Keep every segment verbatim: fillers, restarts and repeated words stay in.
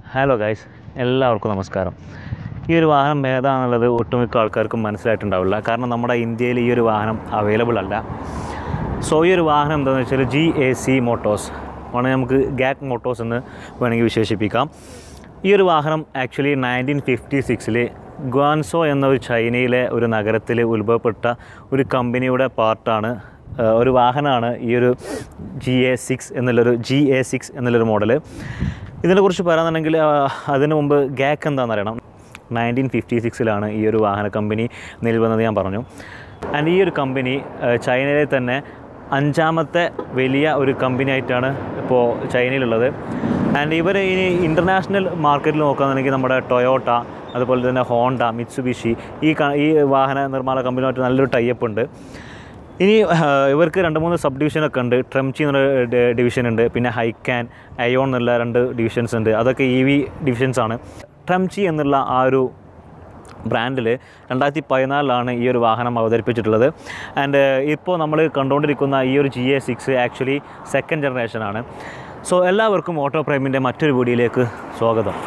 Hello guys, എല്ലാവർക്കും നമസ്കാരം. ഈ ഒരു വാഹനം ഏതാണെന്നുള്ളത് ഒട്ടുമിക്ക ആൾക്കാർക്കും മനസ്സിലായിട്ടുണ്ടാവില്ല. കാരണം നമ്മുടെ ഇന്ത്യയിൽ ഈ ഒരു വാഹനം അവൈലബിൾ അല്ല. സോ ഈ ഒരു വാഹനം എന്താണെന്ന് വെച്ചാൽ ജി എ സി മോട്ടോഴ്സ് വേണമെങ്കിൽ നമുക്ക് ഗാക് മോട്ടോഴ്സ് എന്ന് വേണമെങ്കിൽ വിശേഷിപ്പിക്കാം. ഈ ഒരു വാഹനം ആക്ച്വലി നയൻറ്റീൻ ഫിഫ്റ്റി സിക്സിൽ ഗ്വാൻസോ എന്ന ഒരു ചൈനയിലെ ഒരു നഗരത്തിൽ ഉത്ഭവപ്പെട്ട ഒരു കമ്പനിയുടെ പാർട്ടാണ്, ഒരു വാഹനമാണ് ഈ ഒരു ജി എ സിക്സ് എന്നുള്ളൊരു ജി എ സിക്സ് എന്നുള്ളൊരു മോഡൽ. ഇതിനെക്കുറിച്ച് പറയാന്നുണ്ടെങ്കിൽ അതിന് മുമ്പ് ഗാക് എന്താണെന്ന് അറിയണം. നയൻറ്റീൻ ഫിഫ്റ്റി സിക്സിലാണ് ഈ ഒരു വാഹന കമ്പനി നിലവിൽ വന്നത് ഞാൻ പറഞ്ഞു. ആൻഡ് ഈ ഒരു കമ്പനി ചൈനയിലെ തന്നെ അഞ്ചാമത്തെ വലിയ ഒരു കമ്പനി ആയിട്ടാണ് ഇപ്പോൾ ചൈനയിലുള്ളത്. ആൻഡ് ഇവർ ഇനി ഇൻ്റർനാഷണൽ മാർക്കറ്റിൽ നോക്കുകയാണെന്നുണ്ടെങ്കിൽ നമ്മുടെ ടൊയോട്ട, അതുപോലെ തന്നെ ഹോണ്ട, മിത്സുബിഷി ഈ ഈ വാഹന നിർമ്മാണ കമ്പനിയുമായിട്ട് നല്ലൊരു ടൈപ്പ് ഉണ്ട്. ഇനി ഇവർക്ക് രണ്ട് മൂന്ന് സബ് ഡിവിഷനൊക്കെ ഉണ്ട്. ട്രംചി എന്നുള്ള ഡിവിഷൻ ഉണ്ട്, പിന്നെ ഹൈക്കാൻ, അയോൺ എന്നുള്ള രണ്ട് ഡിവിഷൻസ് ഉണ്ട്. അതൊക്കെ ഇ വി ഡിവിഷൻസാണ്. ട്രംചി എന്നുള്ള ആ ഒരു ബ്രാൻഡിൽ രണ്ടായിരത്തി പതിനാലിലാണ് ഈ ഒരു വാഹനം അവതരിപ്പിച്ചിട്ടുള്ളത്. ആൻഡ് ഇപ്പോൾ നമ്മൾ കണ്ടുകൊണ്ടിരിക്കുന്ന ഈ ഒരു G A six actually second ജനറേഷനാണ്. സോ എല്ലാവർക്കും ഓട്ടോ പ്രൈമിൻ്റെ മറ്റൊരു വീഡിയോയിലേക്ക് സ്വാഗതം.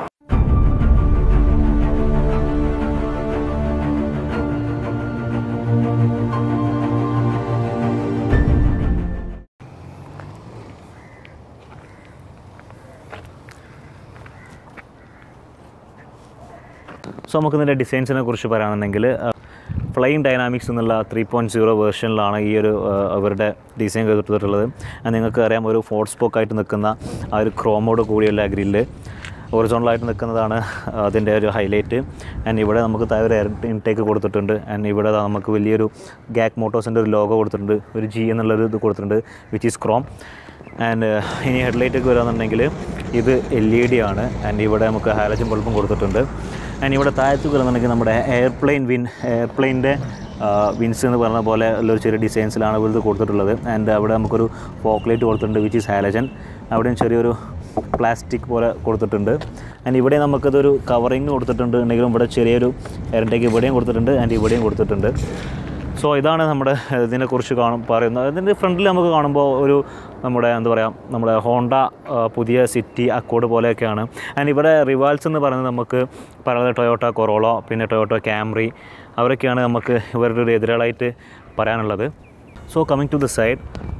സോ നമുക്കിതിൻ്റെ ഡിസൈൻസിനെ കുറിച്ച് പറയുകയാണെന്നുണ്ടെങ്കിൽ ഫ്ലൈയിങ് ഡൈനാമിക്സ് എന്നുള്ള ത്രീ പോയിൻറ്റ് സീറോ വേർഷനിലാണ് ഈ ഒരു അവരുടെ ഡിസൈൻ ചെയ്തിട്ടുള്ളത്. നിങ്ങൾക്ക് അറിയാം, ഒരു ഫോർ സ്പോക്കായിട്ട് നിൽക്കുന്ന ആ ഒരു ക്രോമോട് കൂടിയുള്ള ഗ്രില്ല് ഒറിജിനലായിട്ട് നിൽക്കുന്നതാണ് അതിൻ്റെ ഒരു ഹൈലൈറ്റ്. ആൻഡ് ഇവിടെ നമുക്ക് താഴെ ഒരു എയർ ഇൻടേക്ക് കൊടുത്തിട്ടുണ്ട്. ആൻഡ് ഇവിടെ നമുക്ക് വലിയൊരു ഗാക് മോട്ടോഴ്സിൻ്റെ ഒരു ലോഗോ കൊടുത്തിട്ടുണ്ട്, ഒരു ജി എന്നുള്ളൊരു ഇത് കൊടുത്തിട്ടുണ്ട്, വിച്ച് ഈസ് ക്രോം. ആൻഡ് ഇനി ഹെഡ്ലൈറ്റൊക്കെ വരാമെന്നുണ്ടെങ്കിൽ ഇത് എൽ ഇ ഡി ആണ്. ആൻഡ് ഇവിടെ നമുക്ക് ഹാലജൻ ബൾബും കൊടുത്തിട്ടുണ്ട്. ആൻഡ് ഇവിടെ താഴത്ത് വരുന്നുണ്ടെങ്കിൽ നമ്മുടെ എയർപ്ലെയിൻ വിൻ എയർപ്ലെയിൻ്റെ വിൻസ് എന്ന് പറഞ്ഞ പോലെ ഉള്ളൊരു ചെറിയ ഡിസൈൻസിലാണ് ഇത് കൊടുത്തിട്ടുള്ളത്. ആൻഡ് അവിടെ നമുക്കൊരു ഫോക്ക്ലൈറ്റ് കൊടുത്തിട്ടുണ്ട്, വിച്ച് ഈസ് ഹാലജൻ. അവിടെയും ചെറിയൊരു പ്ലാസ്റ്റിക് പോലെ കൊടുത്തിട്ടുണ്ട്. ആൻഡ് ഇവിടെ നമുക്കതൊരു കവറിങ് കൊടുത്തിട്ടുണ്ട് ഉണ്ടെങ്കിലും ഇവിടെ ചെറിയൊരു എയറിൻ്റേക്ക് ഇവിടെയും കൊടുത്തിട്ടുണ്ട്, ആൻഡ് ഇവിടെയും കൊടുത്തിട്ടുണ്ട്. സോ ഇതാണ് നമ്മുടെ ഇതിനെക്കുറിച്ച് കാണും പറയുന്നത്. ഇതിൻ്റെ ഫ്രണ്ടിൽ നമുക്ക് കാണുമ്പോൾ ഒരു നമ്മുടെ എന്താ പറയുക, നമ്മുടെ ഹോണ്ട പുതിയ സിറ്റി അക്കോർഡ് പോലെയൊക്കെയാണ്. ആൻഡ് ഇവിടെ റിവാൽസ് എന്ന് പറയുന്നത് നമുക്ക് പറയുന്നത് ടൊയോട്ട കൊറോള, പിന്നെ ടൊയോട്ട ക്യാമറി, അവരൊക്കെയാണ് നമുക്ക് ഇവരുടെ ഒരു എതിരാളായിട്ട് പറയാനുള്ളത്. So coming to the side,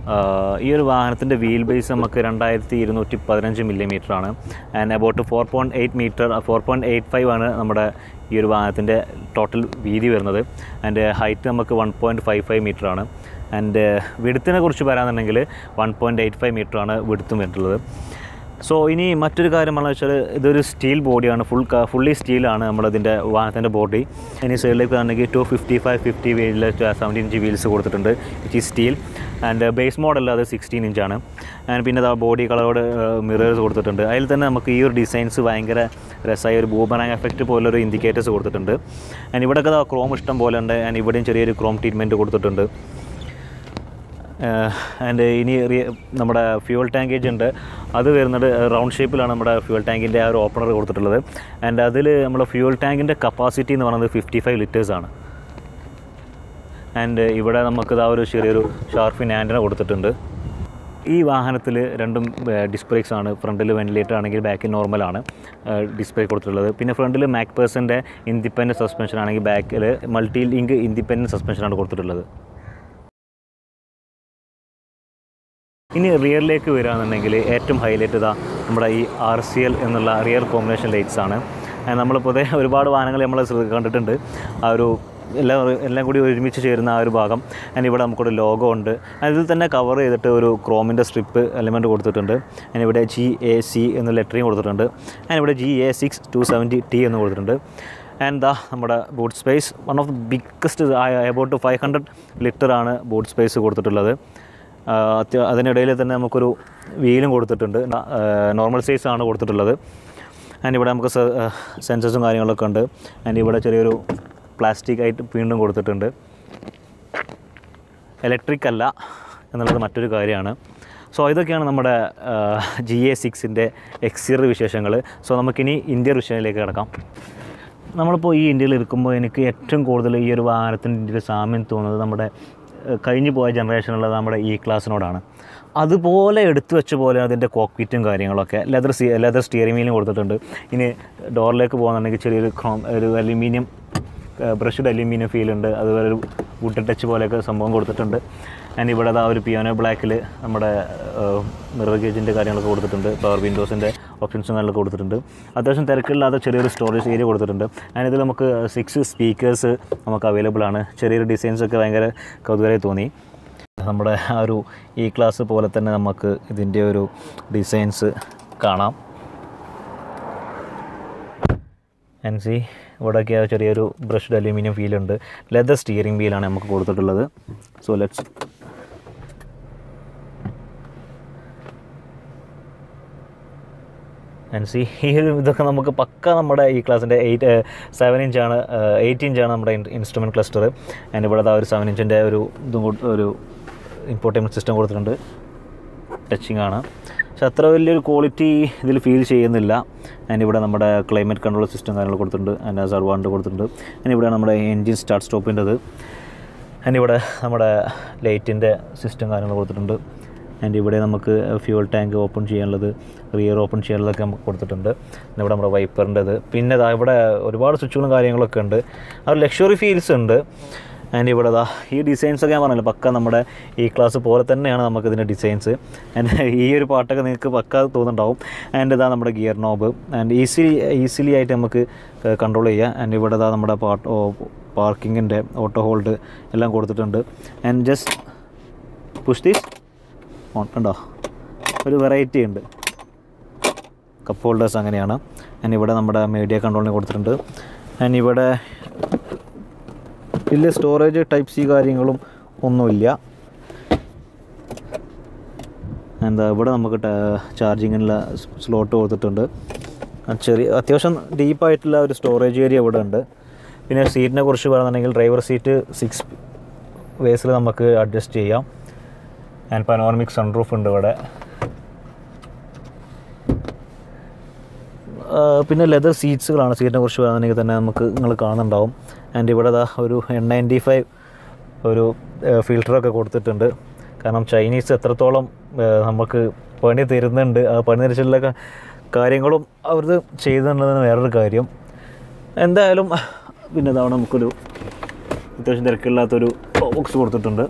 ഈ ഒരു വാഹനത്തിൻ്റെ വീൽ ബേസ് നമുക്ക് രണ്ടായിരത്തി ഇരുന്നൂറ്റി പതിനഞ്ച് മില്ലിമീറ്റർ ആണ്. And about four point eight metre four point eight five ആണ് നമ്മുടെ ഈ ഒരു വാഹനത്തിൻ്റെ ടോട്ടൽ വീതി വരുന്നത്. ആൻഡ് ഹൈറ്റ് നമുക്ക് one point five five metre ആണ്. ആൻഡ് വിഡ്ത്തിനെ കുറിച്ച് പറയാമെന്നുണ്ടെങ്കിൽ one point eight five metre ആണ് വിഡ്ത്തും വരുന്നുള്ളത്. സോ ഇനി മറ്റൊരു കാര്യം എന്ന് വെച്ചാൽ ഇതൊരു സ്റ്റീൽ ബോഡിയാണ്, ഫുൾ ഫുള്ളി സ്റ്റീലാണ് നമ്മളതിൻ്റെ വാഹനത്തിൻ്റെ ബോഡി. ഇനി സൈഡിലേക്ക് ആണെങ്കിൽ ടു ഫിഫ്റ്റി ഫൈവ് ഫിഫ്റ്റി വീലിൽ സെവൻറ്റീൻ ഇഞ്ച് വീൽസ് കൊടുത്തിട്ടുണ്ട്, വിച്ച് ഈ സ്റ്റീൽ. ആൻഡ് ബേസ് മോഡൽ അത് സിക്സ്റ്റീൻ ഇഞ്ചാണ്. ആൻഡ് പിന്നെ അത് ബോഡി കളറോട് മിറേഴ്സ് കൊടുത്തിട്ടുണ്ട്. അതിൽ തന്നെ നമുക്ക് ഈ ഒരു ഡിസൈൻസ് ഭയങ്കര രസമായ ഒരു ബൂമറാങ് എഫക്റ്റ് പോലൊരു ഇൻഡിക്കേറ്റേഴ്സ് കൊടുത്തിട്ടുണ്ട്. ആൻഡ് ഇവിടെയൊക്കെ ക്രോം ഇഷ്ടം പോലെ ഉണ്ട്. ആൻഡ് ഇവിടെയും ചെറിയൊരു ക്രോം ട്രീറ്റ്മെൻറ്റ് കൊടുത്തിട്ടുണ്ട്. ആൻഡ് ഇനി നമ്മുടെ ഫ്യൂവൽ ടാങ്കേജ് ഉണ്ട്, അത് വരുന്നത് റൗണ്ട് ഷേപ്പിലാണ് നമ്മുടെ ഫ്യൂവൽ ടാങ്കിൻ്റെ ആ ഒരു ഓപ്പണർ കൊടുത്തിട്ടുള്ളത്. ആൻഡ് അതിൽ നമ്മുടെ ഫ്യൂവൽ ടാങ്കിൻ്റെ കപ്പാസിറ്റി എന്ന് പറയുന്നത് ഫിഫ്റ്റി ഫൈവ് ലിറ്റേഴ്സാണ്. ആൻഡ് ഇവിടെ നമുക്കിത് ആ ഒരു ചെറിയൊരു ഷാർഫിൻ ആൻറ്റിന കൊടുത്തിട്ടുണ്ട്. ഈ വാഹനത്തിൽ രണ്ടും ഡിസ്ക് ബ്രേക്സ് ആണ്. ഫ്രണ്ടിൽ വെന്റിലേറ്റർ ആണെങ്കിൽ ബാക്കിൽ നോർമലാണ് ഡിസ്ക് ബ്രേക്ക് കൊടുത്തിട്ടുള്ളത്. പിന്നെ ഫ്രണ്ടിൽ മാക് പേഴ്സൻ്റെ ഇൻഡിപെൻഡൻറ്റ് സസ്പെൻഷൻ ആണെങ്കിൽ ബാക്കിൽ മൾട്ടി ലിങ്ക് ഇൻഡിപെൻഡൻറ്റ് സസ്പെൻഷനാണ് കൊടുത്തിട്ടുള്ളത്. ഇനി റിയറിലേക്ക് വരികയാണെന്നുണ്ടെങ്കിൽ ഏറ്റവും ഹൈലൈറ്റ് ഇതാ നമ്മുടെ ഈ ആർ സി എൽ എന്നുള്ള റിയർ കോമ്പിനേഷൻ ലൈറ്റ്സ് ആണ്. നമ്മൾ പൊതുവെ ഒരുപാട് വാഹനങ്ങൾ നമ്മൾ കണ്ടിട്ടുണ്ട്, ആ ഒരു എല്ലാം എല്ലാം കൂടി ഒരുമിച്ച് ചേരുന്ന ആ ഒരു ഭാഗം. ആൻഡ് ഇവിടെ നമുക്കൊരു ലോഗോ ഉണ്ട്. അതിൽ തന്നെ കവർ ചെയ്തിട്ട് ഒരു ക്രോമിൻ്റെ സ്ട്രിപ്പ് എലിമെൻറ്റ് കൊടുത്തിട്ടുണ്ട്. ആൻഡ് ഇവിടെ ജി എ സി എന്ന ലെറ്ററിങ് കൊടുത്തിട്ടുണ്ട്. ആൻഡ് ഇവിടെ G A six two seventy T എന്ന് കൊടുത്തിട്ടുണ്ട്. ആൻഡ് ദാ നമ്മുടെ boot space one of the biggest, about five hundred ലിറ്ററാണ് ബൂട്ട് സ്പേസ് കൊടുത്തിട്ടുള്ളത്. അതിനിടയിൽ തന്നെ നമുക്കൊരു വീലും കൊടുത്തിട്ടുണ്ട്, നോർമൽ സൈസ് ആണ് കൊടുത്തിട്ടുള്ളത്. ആൻഡ് ഇവിടെ നമുക്ക് സെൻസേഴ്സും കാര്യങ്ങളൊക്കെ ഉണ്ട്. ആൻഡ് ഇവിടെ ചെറിയൊരു പ്ലാസ്റ്റിക് ആയിട്ട് വീണ്ടും കൊടുത്തിട്ടുണ്ട്. ഇലക്ട്രിക് അല്ല എന്നുള്ളത് മറ്റൊരു കാര്യമാണ്. സോ ഇതൊക്കെയാണ് നമ്മുടെ ജി എ സിക്സിൻ്റെ എക്സ്റ്റീരിയർ വിശേഷങ്ങൾ. സോ നമുക്കിനി ഇൻറ്റീരിയർ വിഷയത്തിലേക്ക് കിടക്കാം. നമ്മളിപ്പോൾ ഈ ഇന്ത്യയിൽ ഇരിക്കുമ്പോൾ എനിക്ക് ഏറ്റവും കൂടുതൽ ഈ ഒരു വാഹനത്തിൻ്റെ ഇന്ത്യയിൽ സാമ്യം തോന്നുന്നത് നമ്മുടെ കഴിഞ്ഞു പോയ ജനറേഷനുള്ളത് നമ്മുടെ ഇ ക്ലാസ്സിനോടാണ്. അതുപോലെ എടുത്തു വെച്ച പോലെ അതിൻ്റെ കോക്പിറ്റും കാര്യങ്ങളൊക്കെ ലെതർ സി ലെതർ സ്റ്റിയറിംഗ് വീലും കൊടുത്തിട്ടുണ്ട്. ഇനി ഡോറിലേക്ക് പോകുന്നുണ്ടെങ്കിൽ ചെറിയൊരു ക്രോം ഒരു അലുമിനിയം ബ്രഷ്ഡ് അലുമിനിയം ഫീലുണ്ട്. അതുപോലെ ഒരു വുഡ് ടച്ച് പോലെയൊക്കെ സംഭവം കൊടുത്തിട്ടുണ്ട്. ആൻഡ് ഇവിടെ ആ ഒരു പിയാനോ ബ്ലാക്കിൽ നമ്മുടെ മിറർ ഗേജിൻ്റെ കാര്യങ്ങളൊക്കെ കൊടുത്തിട്ടുണ്ട്. പവർ വിൻഡോസിൻ്റെ ഓപ്ഷൻസും കാര്യങ്ങളൊക്കെ കൊടുത്തിട്ടുണ്ട്. അത്യാവശ്യം തിരക്കില്ലാതെ ചെറിയൊരു സ്റ്റോറേജ് ഏരിയ കൊടുത്തിട്ടുണ്ട്. ആൻഡ് ഇതിൽ നമുക്ക് സിക്സ് സ്പീക്കേഴ്സ് നമുക്ക് അവൈലബിൾ ആണ്. ചെറിയൊരു ഡിസൈൻസൊക്കെ ഭയങ്കര കൗതുകമായി തോന്നി. നമ്മുടെ ആ ഒരു ഈ ക്ലാസ് പോലെ തന്നെ നമുക്ക് ഇതിൻ്റെ ഒരു ഡിസൈൻസ് കാണാം. ആൻഡ് സി ഇവിടെയൊക്കെ ചെറിയൊരു ബ്രഷ്ഡ് അലൂമിനിയം ഫീലുണ്ട്. ലെതർ സ്റ്റിയറിംഗ് വീലാണ് നമുക്ക് കൊടുത്തിട്ടുള്ളത്. സോ ലെറ്റ്സ് ആൻഡ് സി ഈ ഒരു ഇതൊക്കെ നമുക്ക് പക്ക നമ്മുടെ ഈ ക്ലാസ്സിൻ്റെ എയ്റ്റ് സെവൻ ഇഞ്ചാണ് എയ്റ്റ് ഇഞ്ചാണ് നമ്മുടെ ഇൻസ്ട്രുമെൻറ്റ് ക്ലസ്റ്റർ. ആൻഡ് ഇവിടെ ആ ഒരു സെവൻ ഇഞ്ചിൻ്റെ ഒരു ഇതും ഒരു ഇൻഫോർടൈൻമെൻറ്റ് സിസ്റ്റം കൊടുത്തിട്ടുണ്ട്. ടച്ചിങ് ആണ്, പക്ഷെ അത്ര വലിയൊരു ക്വാളിറ്റി ഇതിൽ ഫീൽ ചെയ്യുന്നില്ല. ആൻഡ് ഇവിടെ നമ്മുടെ ക്ലൈമറ്റ് കൺട്രോൾ സിസ്റ്റം കാര്യങ്ങൾ കൊടുത്തിട്ടുണ്ട്. ആൻഡ് സർവാണ്ട് കൊടുത്തിട്ടുണ്ട്. ആൻഡ് ഇവിടെ നമ്മുടെ എൻജിൻ സ്റ്റാർട്ട് സ്റ്റോപ്പിൻ്റെത്. ആൻഡ് ഇവിടെ നമ്മുടെ ലൈറ്റിൻ്റെ സിസ്റ്റം കാര്യങ്ങൾ കൊടുത്തിട്ടുണ്ട്. ആൻഡ് ഇവിടെ നമുക്ക് ഫ്യൂൽ ടാങ്ക് ഓപ്പൺ ചെയ്യാനുള്ളത്, റിയർ ഓപ്പൺ ചെയ്യാനുള്ളതൊക്കെ നമുക്ക് കൊടുത്തിട്ടുണ്ട്. പിന്നെ ഇവിടെ നമ്മുടെ വൈപ്പറിൻ്റെത്. പിന്നെ ഇതാ ഇവിടെ ഒരുപാട് സ്വിച്ചുകളും കാര്യങ്ങളൊക്കെ ഉണ്ട്. ആ ഒരു ലക്ഷറി ഫീൽസ് ഉണ്ട്. ആൻഡ് ഇവിടെ ഇതാ ഈ ഡിസൈൻസൊക്കെ ഞാൻ പറഞ്ഞല്ലോ പക്ക നമ്മുടെ ഈ ക്ലാസ് പോലെ തന്നെയാണ് നമുക്കിതിൻ്റെ ഡിസൈൻസ്. ആൻഡ് ഈ ഒരു പാട്ടൊക്കെ നിങ്ങൾക്ക് പക്ക തോന്നുന്നുണ്ടാവും. ആൻഡ് ഇതാ നമ്മുടെ gear knob. And easily easily ആയിട്ട് നമുക്ക് കൺട്രോൾ ചെയ്യാം. ആൻഡ് ഇവിടെ ഇതാ നമ്മുടെ പാട്ട് പാർക്കിങ്ങിൻ്റെ ഓട്ടോ ഹോൾഡ് എല്ലാം കൊടുത്തിട്ടുണ്ട്. And just push this on. ഉണ്ടോ, ഒരു വെറൈറ്റി ഉണ്ട്. കപ്പ് ഹോൾഡേഴ്സ് അങ്ങനെയാണ്. ആൻഡ് ഇവിടെ നമ്മുടെ മീഡിയ കൺട്രോളിന് കൊടുത്തിട്ടുണ്ട്. ആൻഡ് ഇവിടെ വലിയ സ്റ്റോറേജ് ടൈപ്പ് സി കാര്യങ്ങളും ഒന്നുമില്ല. എന്താ ഇവിടെ നമുക്ക് ചാർജിങ്ങിനുള്ള സ്ലോട്ട് കൊടുത്തിട്ടുണ്ട്. ചെറിയ അത്യാവശ്യം ഡീപ്പായിട്ടുള്ള ഒരു സ്റ്റോറേജ് ഏരിയ ഇവിടെ ഉണ്ട്. പിന്നെ സീറ്റിനെ കുറിച്ച് പറയുകയാണെങ്കിൽ ഡ്രൈവർ സീറ്റ് സിക്സ് വേസിൽ നമുക്ക് അഡ്ജസ്റ്റ് ചെയ്യാം. ആൻഡ് പനോറമിക് സൺറൂഫ് ഉണ്ട് ഇവിടെ. പിന്നെ ലെതർ സീറ്റ്സുകളാണ്. സീറ്റിനെ കുറിച്ച് പറയുകയാണെങ്കിൽ തന്നെ നമുക്ക് നിങ്ങൾ കാണുന്നുണ്ടാവും. ആൻഡ് ഇവിടെ ദാ ഒരു എൻ നയൻറ്റി ഫൈവ് ഒരു ഫിൽറ്ററൊക്കെ കൊടുത്തിട്ടുണ്ട്. കാരണം ചൈനീസ് എത്രത്തോളം നമുക്ക് പണി തരുന്നുണ്ട്, ആ പണി തരിച്ചുള്ള കാര്യങ്ങളും അവർ ചെയ്യുന്നുണ്ടെന്ന് വേറൊരു കാര്യം. എന്തായാലും പിന്നെ ഇതാണ് നമുക്കൊരു അത്യാവശ്യം തിരക്കില്ലാത്തൊരു ബോക്സ് കൊടുത്തിട്ടുണ്ട്.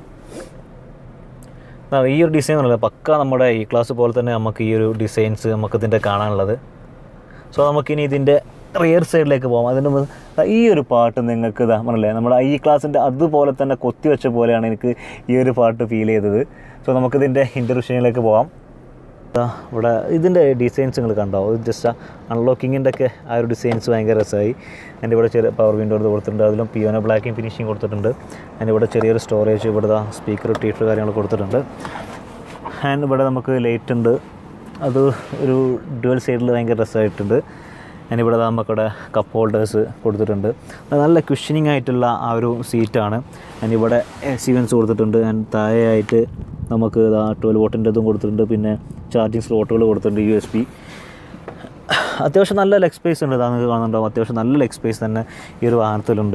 ഈ ഒരു ഡിസൈൻ അല്ല പക്ക നമ്മുടെ ഈ ക്ലാസ് പോലെ തന്നെ നമുക്ക് ഈ ഒരു ഡിസൈൻസ് നമുക്കിതിൻ്റെ കാണാനുള്ളത്. സോ നമുക്കിനി ഇതിൻ്റെ റിയർ സൈഡിലേക്ക് പോകാം. അതിന് ഈ ഒരു പാട്ട് നിങ്ങൾക്ക് ഇതാ പറഞ്ഞില്ലേ നമ്മുടെ ഈ ക്ലാസ്സിൻ്റെ അതുപോലെ തന്നെ കൊത്തി വെച്ച പോലെയാണ് എനിക്ക് ഈ ഒരു പാട്ട് ഫീൽ ചെയ്തത്. സോ നമുക്കിതിൻ്റെ ഇൻ്റർവിഷനിലേക്ക് പോകാം. ഇവിടെ ഇതിൻ്റെ ഡിസൈൻസ് നിങ്ങൾ കണ്ടോ, ജസ്റ്റ് അൺലോക്കിങ്ങിൻ്റെ ഒക്കെ ആ ഒരു ഡിസൈൻസ് ഭയങ്കര രസമായി. എൻ്റെ ഇവിടെ ചെറിയ പവർ വിൻഡോ കൊടുത്തിട്ടുണ്ട്. അതിലും പിയോനോ ബ്ലാക്കിങ് ഫിനിഷിങ് കൊടുത്തിട്ടുണ്ട്. അതിൻ്റെ ഇവിടെ ചെറിയൊരു സ്റ്റോറേജ്, ഇവിടെ സ്പീക്കർ ടീറ്റർ കാര്യങ്ങൾ കൊടുത്തിട്ടുണ്ട്. ആൻഡ് ഇവിടെ നമുക്ക് ലൈറ്റ് ഉണ്ട്, അത് ഒരു ഡുവൽ സൈഡിൽ ഭയങ്കര രസമായിട്ടുണ്ട്. ആൻഡ് ഇവിടെ നമുക്കിവിടെ കപ്പ് ഹോൾഡേഴ്സ് കൊടുത്തിട്ടുണ്ട്. നല്ല ക്വിഷനിങ് ആയിട്ടുള്ള ആ ഒരു സീറ്റാണ്. ആൻഡ് ഇവിടെ എക്സ്പീരിയൻസ് കൊടുത്തിട്ടുണ്ട്. ആൻഡ് താഴെയായിട്ട് നമുക്ക് ഇതാ ട്വൽവ് വോട്ടിൻ്റെ ഇതും കൊടുത്തിട്ടുണ്ട്. പിന്നെ ചാർജിങ് സ്ലോട്ടുകൾ കൊടുത്തിട്ടുണ്ട്, യു എസ് ബി. അത്യാവശ്യം നല്ല ലെഗ് സ്പേസ് ഉണ്ട്. ഇതാ നിങ്ങൾക്ക് കാണുന്നുണ്ടാവും, അത്യാവശ്യം നല്ല ലെഗ് സ്പേസ് തന്നെ ഈ ഒരു വാഹനത്തിലുണ്ട്.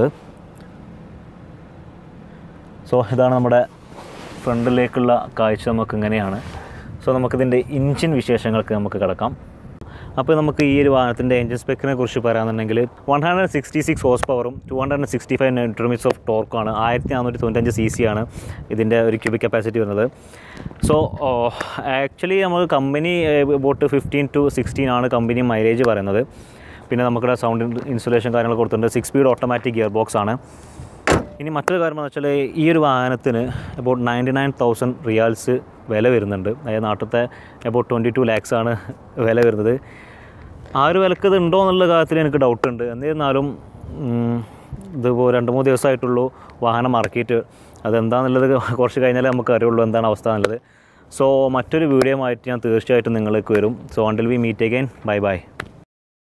സോ ഇതാണ് നമ്മുടെ ഫ്രണ്ടിലേക്കുള്ള കാഴ്ച നമുക്ക് ഇങ്ങനെയാണ്. സോ നമുക്കിതിൻ്റെ എഞ്ചിൻ വിശേഷങ്ങൾക്ക് നമുക്ക് കിടക്കാം. അപ്പോൾ നമുക്ക് ഈ ഒരു വാഹനത്തിൻ്റെ എഞ്ചിൻ സ്പെക്കിനെ കുറിച്ച് പറയാമെന്നുണ്ടെങ്കിൽ one hundred sixty six horse പവറും two hundred sixty five newton metre of ടോർക്കാണ്. ആയിരത്തി നാനൂറ്റി തൊണ്ണൂറ്റഞ്ച് സി സി ആണ് ഇതിൻ്റെ ഒരു ക്യൂബിക് കപ്പാസിറ്റി വരുന്നത്. സോ ആക്ച്വലി നമുക്ക് company about fifteen to sixteen ആണ് കമ്പനി മൈലേജ് പറയുന്നത്. പിന്നെ നമുക്കിവിടെ സൗണ്ട് ഇൻസുലേഷൻ കാര്യങ്ങൾ കൊടുത്തിട്ടുണ്ട്. Six speed automatic gear box ആണ്. ഇനി മറ്റൊരു കാര്യം എന്ന് വെച്ചാൽ ഈ ഒരു വാഹനത്തിന് about ninety nine thousand riyals വില വരുന്നുണ്ട്. അതായത് നാട്ടിലത്തെ അബൌട്ട് ട്വൻറ്റി ടു ലാക്സ് ആണ് വില വരുന്നത്. ആ ഒരു വിലക്ക് ഇത് ഉണ്ടോ എന്നുള്ള കാര്യത്തിൽ എനിക്ക് ഡൗട്ടുണ്ട്. എന്നിരുന്നാലും ഇതിപ്പോൾ രണ്ട് മൂന്ന് ദിവസമായിട്ടുള്ളൂ വാഹനം ഇറക്കിയിട്ട്. അതെന്താണെന്നുള്ളത് കുറച്ച് കഴിഞ്ഞാലേ നമുക്ക് അറിയുള്ളൂ എന്താണ് അവസ്ഥ എന്നുള്ളത്. സോ മറ്റൊരു വീഡിയോ ആയിട്ട് ഞാൻ തീർച്ചയായിട്ടും നിങ്ങളിലേക്ക് വരും. So until we meet again, bye by.